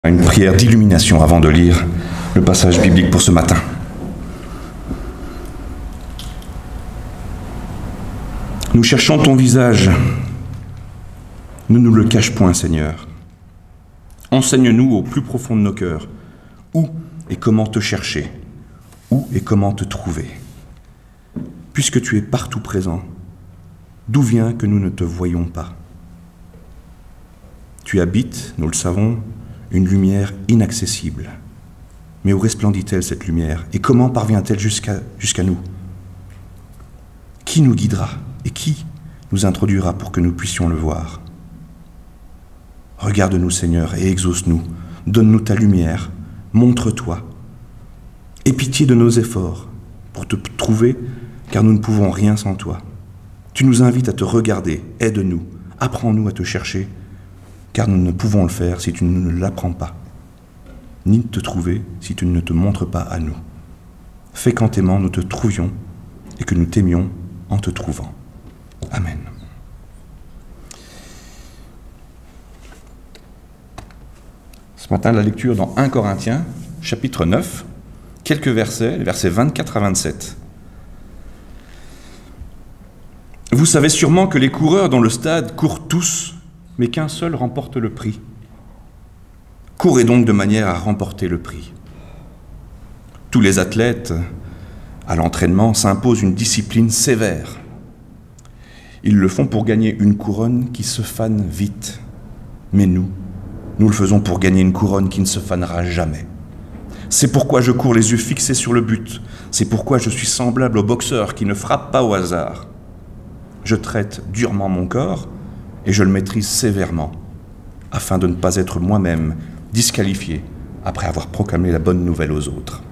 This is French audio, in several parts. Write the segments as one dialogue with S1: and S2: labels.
S1: Une prière d'illumination avant de lire le passage biblique pour ce matin. Nous cherchons ton visage. Ne nous le cache point, Seigneur. Enseigne-nous au plus profond de nos cœurs où et comment te chercher, où et comment te trouver. Puisque tu es partout présent, d'où vient que nous ne te voyons pas? Tu habites, nous le savons, une lumière inaccessible. Mais où resplendit-elle cette lumière? Et comment parvient-elle jusqu'à nous? Qui nous guidera et qui nous introduira pour que nous puissions le voir? Regarde-nous, Seigneur, et exauce-nous. Donne-nous ta lumière. Montre-toi. Aie pitié de nos efforts pour te trouver, car nous ne pouvons rien sans toi. Tu nous invites à te regarder. Aide-nous. Apprends-nous à te chercher, car nous ne pouvons le faire si tu ne nous l'apprends pas, ni te trouver si tu ne te montres pas à nous. Fais qu'en t'aimant, nous te trouvions et que nous t'aimions en te trouvant. Amen. Ce matin, la lecture dans 1 Corinthiens, chapitre 9, quelques versets, les versets 24 à 27. Vous savez sûrement que les coureurs dans le stade courent tous, mais qu'un seul remporte le prix. Courez donc de manière à remporter le prix. Tous les athlètes, à l'entraînement, s'imposent une discipline sévère. Ils le font pour gagner une couronne qui se fane vite. Mais nous le faisons pour gagner une couronne qui ne se fanera jamais. C'est pourquoi je cours les yeux fixés sur le but. C'est pourquoi je suis semblable au boxeur qui ne frappe pas au hasard. Je traite durement mon corps et je le maîtrise sévèrement, afin de ne pas être moi-même disqualifié après avoir proclamé la bonne nouvelle aux autres.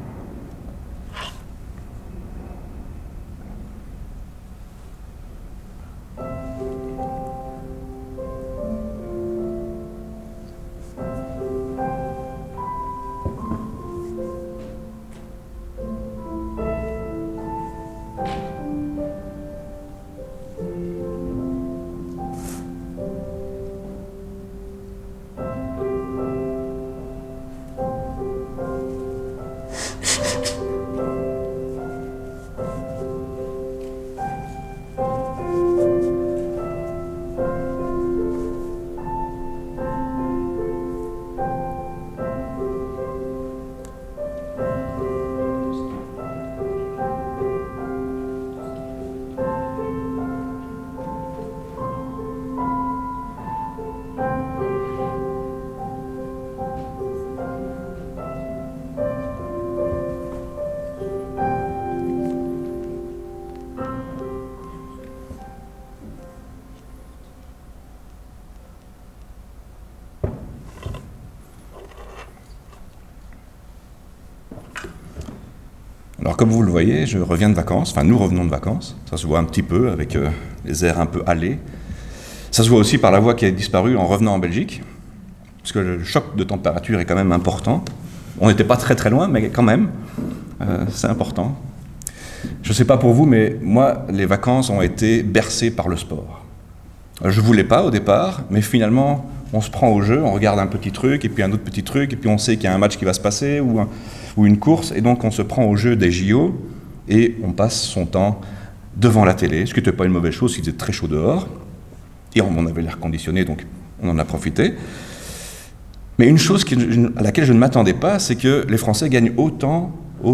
S1: Alors comme vous le voyez, je reviens de vacances, enfin nous revenons de vacances, ça se voit un petit peu avec les airs un peu hâlés. Ça se voit aussi par la voix qui a disparu en revenant en Belgique, parce que le choc de température est quand même important. On n'était pas très très loin, mais quand même, c'est important. Je ne sais pas pour vous, mais moi, les vacances ont été bercées par le sport. Je ne voulais pas au départ, mais finalement, on se prend au jeu, on regarde un petit truc, et puis un autre petit truc, et puis on sait qu'il y a un match qui va se passer, ou une course, et donc on se prend au jeu des JO, et on passe son temps devant la télé, ce qui n'était pas une mauvaise chose, il faisait très chaud dehors, et on avait l'air conditionné, donc on en a profité. Mais une chose à laquelle je ne m'attendais pas, c'est que les Français gagnent autant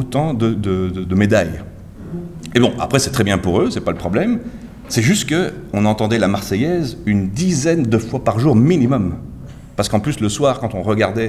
S1: de médailles. Et bon, après c'est très bien pour eux, c'est pas le problème, c'est juste qu'on entendait la Marseillaise une dizaine de fois par jour minimum. Parce qu'en plus, le soir, quand on regardait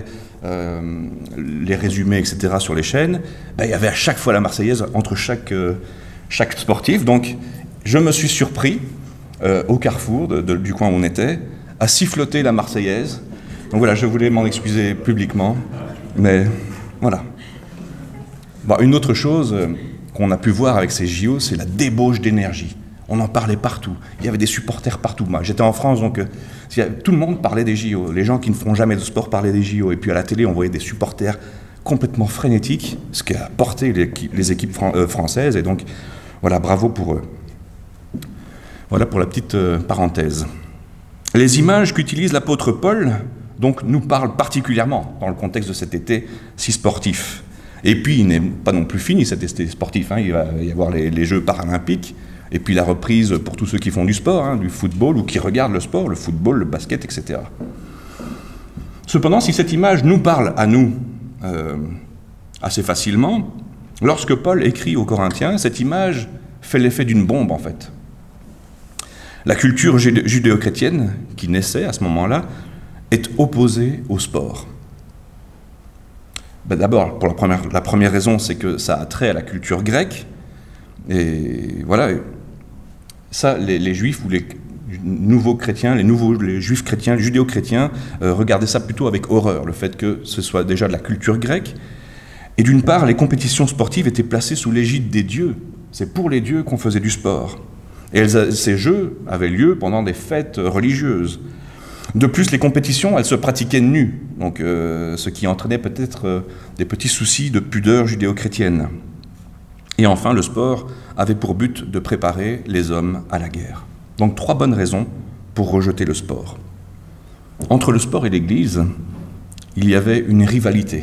S1: les résumés, etc., sur les chaînes, il y avait à chaque fois la Marseillaise entre chaque sportif. Donc, je me suis surpris, au carrefour du coin où on était, à siffloter la Marseillaise. Donc voilà, je voulais m'en excuser publiquement, mais voilà. Bon, une autre chose qu'on a pu voir avec ces JO, c'est la débauche d'énergie. On en parlait partout. Il y avait des supporters partout. Moi, j'étais en France, donc tout le monde parlait des JO. Les gens qui ne font jamais de sport parlaient des JO. Et puis à la télé, on voyait des supporters complètement frénétiques, ce qui a porté les équipes françaises. Et donc, voilà, bravo pour eux. Voilà pour la petite parenthèse. Les images qu'utilise l'apôtre Paul donc nous parle particulièrement dans le contexte de cet été si sportif. Et puis, il n'est pas non plus fini cet été sportif, hein. Il va y avoir les Jeux paralympiques, et puis la reprise pour tous ceux qui font du sport, hein, du football, ou qui regardent le sport, le football, le basket, etc. Cependant, si cette image nous parle à nous assez facilement, lorsque Paul écrit aux Corinthiens, cette image fait l'effet d'une bombe, en fait. La culture judéo-chrétienne, qui naissait à ce moment-là, est opposée au sport. Ben d'abord, pour la première raison, c'est que ça a trait à la culture grecque. Et voilà, ça, les juifs ou les nouveaux chrétiens, les juifs chrétiens, les judéo-chrétiens, regardaient ça plutôt avec horreur, le fait que ce soit déjà de la culture grecque. Et d'une part, les compétitions sportives étaient placées sous l'égide des dieux. C'est pour les dieux qu'on faisait du sport. Et ces jeux avaient lieu pendant des fêtes religieuses. De plus, les compétitions, elles se pratiquaient nues, donc, ce qui entraînait peut-être des petits soucis de pudeur judéo-chrétienne. Et enfin, le sport avait pour but de préparer les hommes à la guerre. Donc 3 bonnes raisons pour rejeter le sport. Entre le sport et l'Église, il y avait une rivalité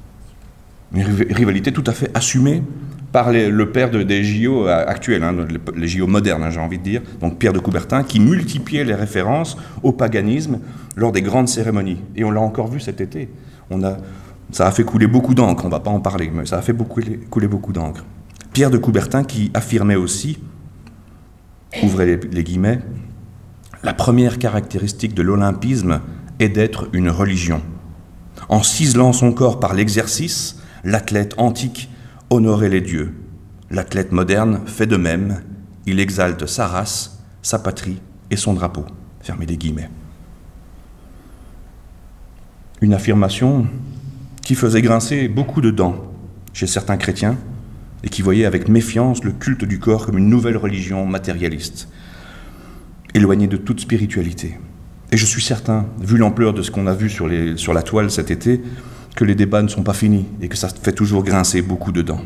S1: tout à fait assumée par le père des JO actuels, hein, les JO modernes, hein, j'ai envie de dire, donc Pierre de Coubertin, qui multipliait les références au paganisme lors des grandes cérémonies. Et on l'a encore vu cet été. Ça a fait couler beaucoup d'encre, on ne va pas en parler, mais ça a fait couler beaucoup d'encre. Pierre de Coubertin qui affirmait aussi, ouvrez les guillemets, « La première caractéristique de l'olympisme est d'être une religion. En ciselant son corps par l'exercice, l'athlète antique honorait les dieux. L'athlète moderne fait de même. Il exalte sa race, sa patrie et son drapeau. » Fermez les guillemets. Une affirmation qui faisait grincer beaucoup de dents chez certains chrétiens et qui voyaient avec méfiance le culte du corps comme une nouvelle religion matérialiste, éloignée de toute spiritualité. Et je suis certain, vu l'ampleur de ce qu'on a vu sur la toile cet été, que les débats ne sont pas finis et que ça fait toujours grincer beaucoup de dents.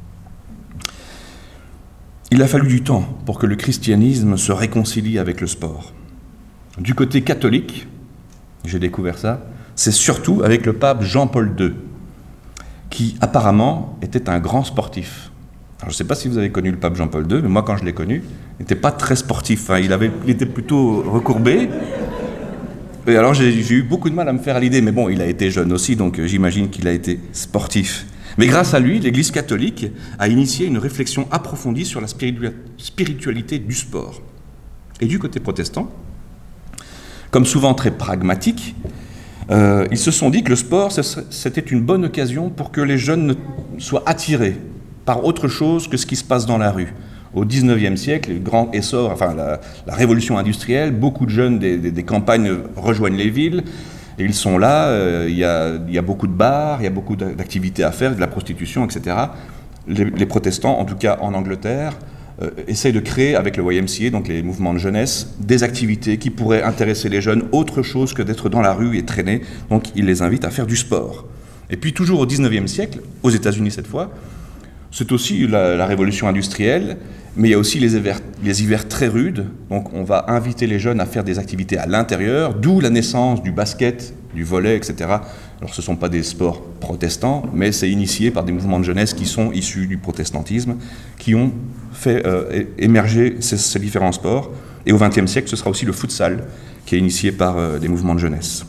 S1: Il a fallu du temps pour que le christianisme se réconcilie avec le sport. Du côté catholique, j'ai découvert ça, c'est surtout avec le pape Jean-Paul II, qui apparemment était un grand sportif. Alors, je ne sais pas si vous avez connu le pape Jean-Paul II, mais moi quand je l'ai connu, il n'était pas très sportif, hein. Il était plutôt recourbé. Et alors j'ai eu beaucoup de mal à me faire à l'idée, mais bon, il a été jeune aussi, donc j'imagine qu'il a été sportif. Mais grâce à lui, l'Église catholique a initié une réflexion approfondie sur la spiritualité du sport. Et du côté protestant, comme souvent très pragmatique, ils se sont dit que le sport, c'était une bonne occasion pour que les jeunes soient attirés par autre chose que ce qui se passe dans la rue. Au XIXe siècle, le grand essor, enfin la révolution industrielle, beaucoup de jeunes des campagnes rejoignent les villes, et ils sont là, il y a beaucoup de bars, il y a beaucoup d'activités à faire, de la prostitution, etc. Les protestants, en tout cas en Angleterre, essayent de créer avec le YMCA, donc les mouvements de jeunesse, des activités qui pourraient intéresser les jeunes, autre chose que d'être dans la rue et traîner, donc ils les invitent à faire du sport. Et puis toujours au XIXe siècle, aux États-Unis cette fois, c'est aussi la révolution industrielle, mais il y a aussi les hivers très rudes, donc on va inviter les jeunes à faire des activités à l'intérieur, d'où la naissance du basket, du volley, etc. Alors ce ne sont pas des sports protestants, mais c'est initié par des mouvements de jeunesse qui sont issus du protestantisme, qui ont fait émerger ces différents sports. Et au XXe siècle, ce sera aussi le futsal, qui est initié par des mouvements de jeunesse.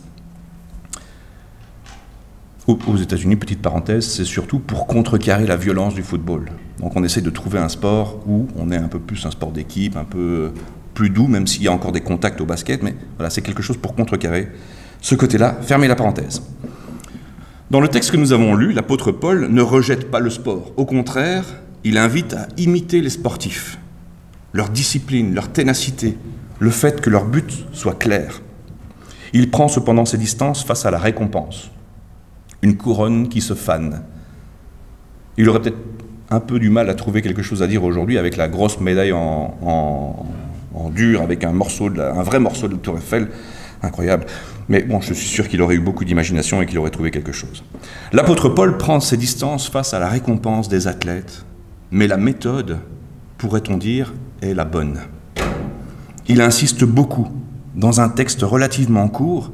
S1: Aux États-Unis, petite parenthèse, c'est surtout pour contrecarrer la violence du football. Donc on essaie de trouver un sport où on est un peu plus un sport d'équipe, un peu plus doux, même s'il y a encore des contacts au basket, mais voilà, c'est quelque chose pour contrecarrer ce côté-là. Fermez la parenthèse. Dans le texte que nous avons lu, l'apôtre Paul ne rejette pas le sport. Au contraire, il invite à imiter les sportifs, leur discipline, leur ténacité, le fait que leur but soit clair. Il prend cependant ses distances face à la récompense. Une couronne qui se fane. Il aurait peut-être un peu du mal à trouver quelque chose à dire aujourd'hui avec la grosse médaille en dur, avec un vrai morceau de Tour Eiffel, incroyable. Mais bon, je suis sûr qu'il aurait eu beaucoup d'imagination et qu'il aurait trouvé quelque chose. L'apôtre Paul prend ses distances face à la récompense des athlètes, mais la méthode, pourrait-on dire, est la bonne. Il insiste beaucoup, dans un texte relativement court,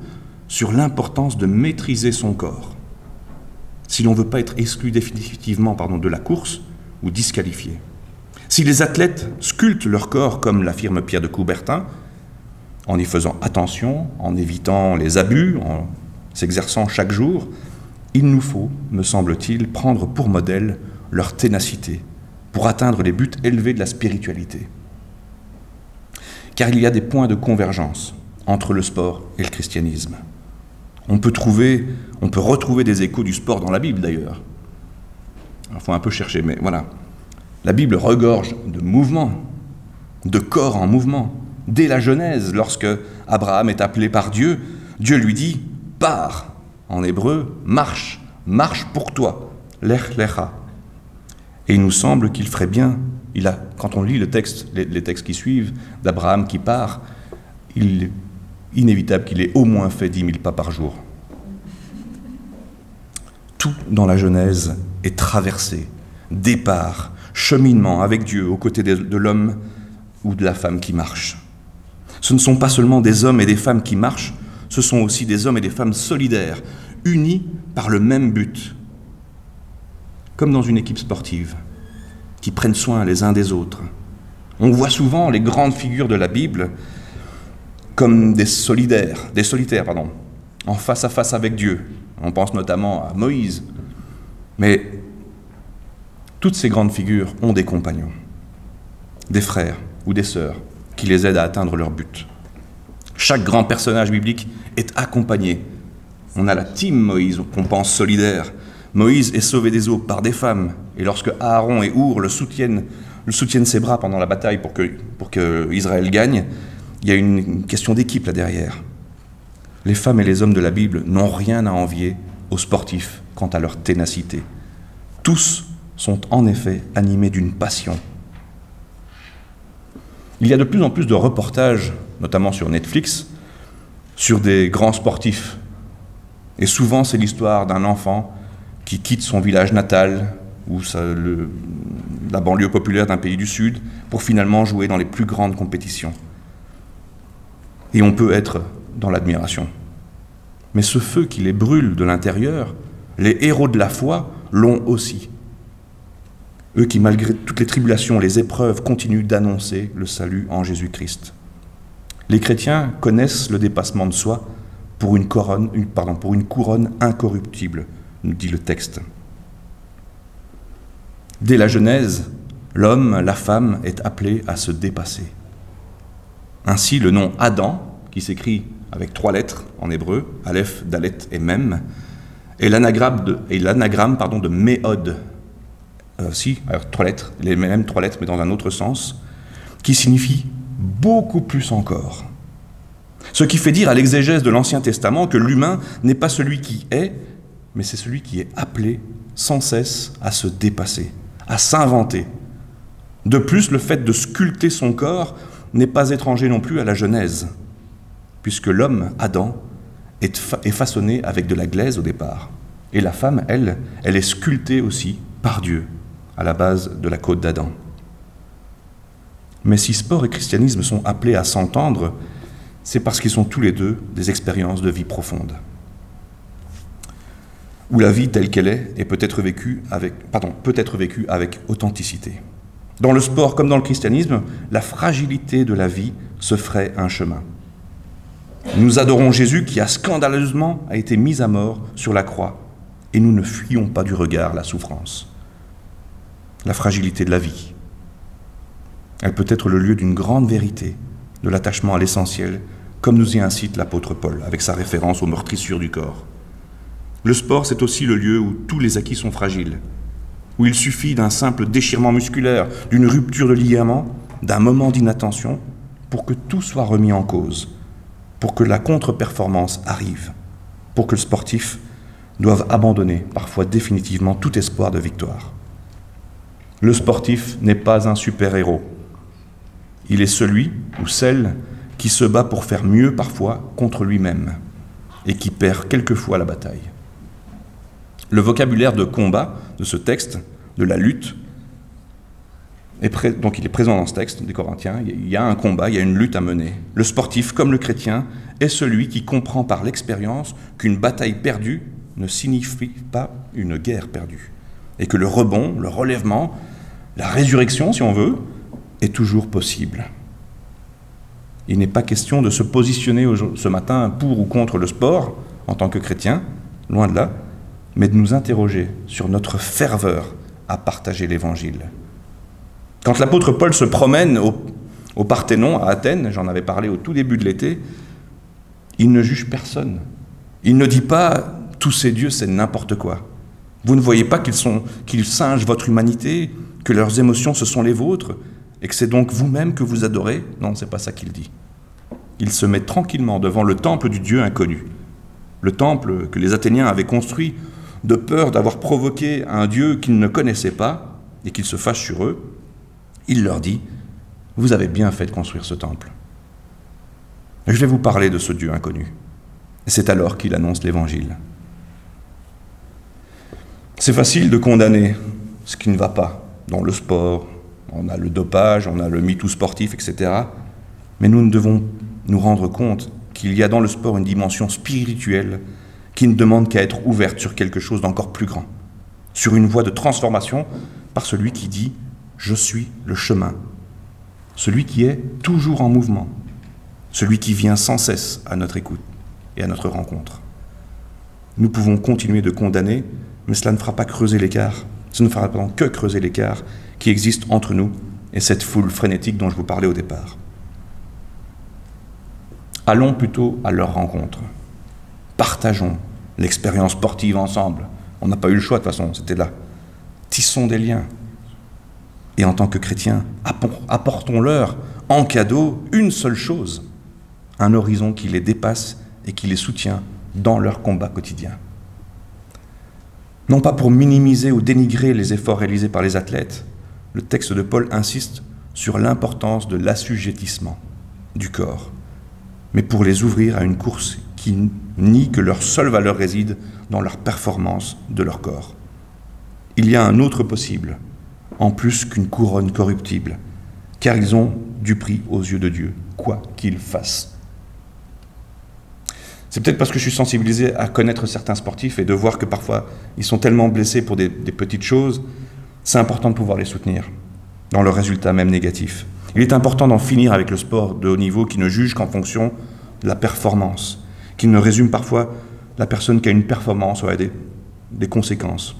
S1: sur l'importance de maîtriser son corps, si l'on ne veut pas être exclu définitivement de la course ou disqualifié. Si les athlètes sculptent leur corps, comme l'affirme Pierre de Coubertin, en y faisant attention, en évitant les abus, en s'exerçant chaque jour, il nous faut, me semble-t-il, prendre pour modèle leur ténacité pour atteindre les buts élevés de la spiritualité. Car il y a des points de convergence entre le sport et le christianisme. On peut retrouver des échos du sport dans la Bible d'ailleurs. Il faut un peu chercher, mais voilà. La Bible regorge de mouvements, de corps en mouvement. Dès la Genèse, lorsque Abraham est appelé par Dieu, Dieu lui dit « pars ». En hébreu, marche, marche pour toi, lech lecha. Et il nous semble qu'il ferait bien, quand on lit les textes qui suivent d'Abraham qui part, il est inévitable qu'il ait au moins fait 10 000 pas par jour. Tout dans la Genèse est traversé, départ, cheminement avec Dieu aux côtés de l'homme ou de la femme qui marche. Ce ne sont pas seulement des hommes et des femmes qui marchent, ce sont aussi des hommes et des femmes solidaires, unis par le même but, comme dans une équipe sportive, qui prennent soin les uns des autres. On voit souvent les grandes figures de la Bible comme des solitaires, en face à face avec Dieu. On pense notamment à Moïse. Mais toutes ces grandes figures ont des compagnons, des frères ou des sœurs qui les aident à atteindre leur but. Chaque grand personnage biblique est accompagné. On a la team Moïse, qu'on pense solidaire. Moïse est sauvé des eaux par des femmes, et lorsque Aaron et Our le soutiennent ses bras pendant la bataille pour que Israël gagne, il y a une question d'équipe là derrière. Les femmes et les hommes de la Bible n'ont rien à envier aux sportifs quant à leur ténacité. Tous sont en effet animés d'une passion. Il y a de plus en plus de reportages, notamment sur Netflix, sur des grands sportifs. Et souvent, c'est l'histoire d'un enfant qui quitte son village natal ou la banlieue populaire d'un pays du Sud pour finalement jouer dans les plus grandes compétitions. Et on peut être dans l'admiration. Mais ce feu qui les brûle de l'intérieur, les héros de la foi l'ont aussi. Eux qui, malgré toutes les tribulations, les épreuves, continuent d'annoncer le salut en Jésus-Christ. Les chrétiens connaissent le dépassement de soi pour une couronne incorruptible, nous dit le texte. Dès la Genèse, l'homme, la femme est appelé à se dépasser. Ainsi, le nom Adam, qui s'écrit avec 3 lettres en hébreu, Aleph, Dalet et Mem, est l'anagramme de Méod. Alors 3 lettres, les mêmes 3 lettres, mais dans un autre sens, qui signifie beaucoup plus encore. Ce qui fait dire à l'exégèse de l'Ancien Testament que l'humain n'est pas celui qui est, mais c'est celui qui est appelé sans cesse à se dépasser, à s'inventer. De plus, le fait de sculpter son corps n'est pas étranger non plus à la Genèse, puisque l'homme, Adam, est façonné avec de la glaise au départ. Et la femme, elle est sculptée aussi par Dieu, à la base de la côte d'Adam. Mais si sport et christianisme sont appelés à s'entendre, c'est parce qu'ils sont tous les deux des expériences de vie profonde, où la vie telle qu'elle est peut être vécue avec authenticité. Dans le sport comme dans le christianisme, la fragilité de la vie se ferait un chemin. Nous adorons Jésus qui a scandaleusement été mis à mort sur la croix, et nous ne fuyons pas du regard la souffrance. La fragilité de la vie. Elle peut être le lieu d'une grande vérité, de l'attachement à l'essentiel, comme nous y incite l'apôtre Paul, avec sa référence aux meurtrissures du corps. Le sport, c'est aussi le lieu où tous les acquis sont fragiles, où il suffit d'un simple déchirement musculaire, d'une rupture de ligament, d'un moment d'inattention, pour que tout soit remis en cause, pour que la contre-performance arrive, pour que le sportif doive abandonner, parfois définitivement, tout espoir de victoire. Le sportif n'est pas un super-héros. Il est celui ou celle qui se bat pour faire mieux parfois contre lui-même et qui perd quelquefois la bataille. Le vocabulaire de combat de ce texte, de la lutte, Donc il est présent dans ce texte des Corinthiens, il y a un combat, il y a une lutte à mener. Le sportif, comme le chrétien, est celui qui comprend par l'expérience qu'une bataille perdue ne signifie pas une guerre perdue, et que le rebond, le relèvement, la résurrection, si on veut, est toujours possible. Il n'est pas question de se positionner ce matin pour ou contre le sport en tant que chrétien, loin de là, mais de nous interroger sur notre ferveur à partager l'Évangile. Quand l'apôtre Paul se promène au Parthénon, à Athènes, j'en avais parlé au tout début de l'été, il ne juge personne. Il ne dit pas « tous ces dieux, c'est n'importe quoi ». Vous ne voyez pas qu'ils singent votre humanité, que leurs émotions, ce sont les vôtres, et que c'est donc vous-même que vous adorez? Non, ce n'est pas ça qu'il dit. Il se met tranquillement devant le temple du Dieu inconnu. Le temple que les Athéniens avaient construit de peur d'avoir provoqué un Dieu qu'ils ne connaissaient pas et qu'il se fâche sur eux. Il leur dit « Vous avez bien fait de construire ce temple. Je vais vous parler de ce Dieu inconnu. » Et c'est alors qu'il annonce l'Évangile. C'est facile de condamner ce qui ne va pas dans le sport. On a le dopage, on a le MeToo sportif, etc. Mais nous devons nous rendre compte qu'il y a dans le sport une dimension spirituelle qui ne demande qu'à être ouverte sur quelque chose d'encore plus grand, sur une voie de transformation par celui qui dit « Je suis le chemin », celui qui est toujours en mouvement, celui qui vient sans cesse à notre écoute et à notre rencontre. Nous pouvons continuer de condamner, mais cela ne fera pas creuser l'écart, ce ne fera que creuser l'écart qui existe entre nous et cette foule frénétique dont je vous parlais au départ. Allons plutôt à leur rencontre. Partageons l'expérience sportive ensemble. On n'a pas eu le choix de toute façon, c'était là. Tissons des liens. Et en tant que chrétiens, apportons-leur en cadeau une seule chose, un horizon qui les dépasse et qui les soutient dans leur combat quotidien. Non pas pour minimiser ou dénigrer les efforts réalisés par les athlètes, le texte de Paul insiste sur l'importance de l'assujettissement du corps, mais pour les ouvrir à une course qui nie que leur seule valeur réside dans leur performance de leur corps. Il y a un autre possible, en plus qu'une couronne corruptible, car ils ont du prix aux yeux de Dieu, quoi qu'ils fassent. C'est peut-être parce que je suis sensibilisé à connaître certains sportifs et de voir que parfois ils sont tellement blessés pour des petites choses, c'est important de pouvoir les soutenir, dans leurs résultats même négatifs. Il est important d'en finir avec le sport de haut niveau qui ne juge qu'en fonction de la performance, qui ne résume parfois la personne qui a une performance ou a des conséquences.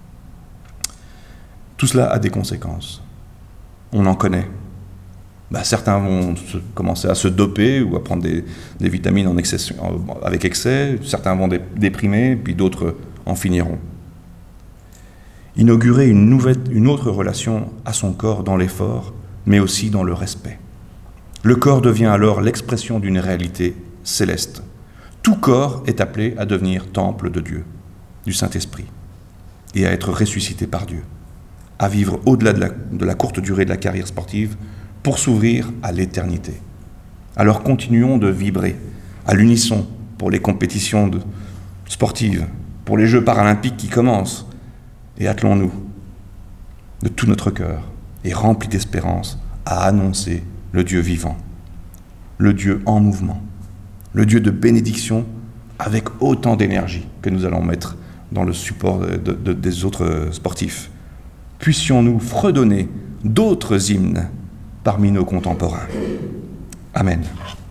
S1: Tout cela a des conséquences. On en connaît. Certains vont commencer à se doper ou à prendre des vitamines avec excès, certains vont déprimer, puis d'autres en finiront. Inaugurer une autre relation à son corps dans l'effort, mais aussi dans le respect. Le corps devient alors l'expression d'une réalité céleste. Tout corps est appelé à devenir temple de Dieu, du Saint-Esprit, et à être ressuscité par Dieu, à vivre au-delà de la courte durée de la carrière sportive pour s'ouvrir à l'éternité. Alors continuons de vibrer à l'unisson pour les compétitions sportives, pour les Jeux paralympiques qui commencent, et attelons-nous de tout notre cœur et remplis d'espérance à annoncer le Dieu vivant, le Dieu en mouvement, le Dieu de bénédiction avec autant d'énergie que nous allons mettre dans le support des autres sportifs. Puissions-nous fredonner d'autres hymnes parmi nos contemporains. Amen.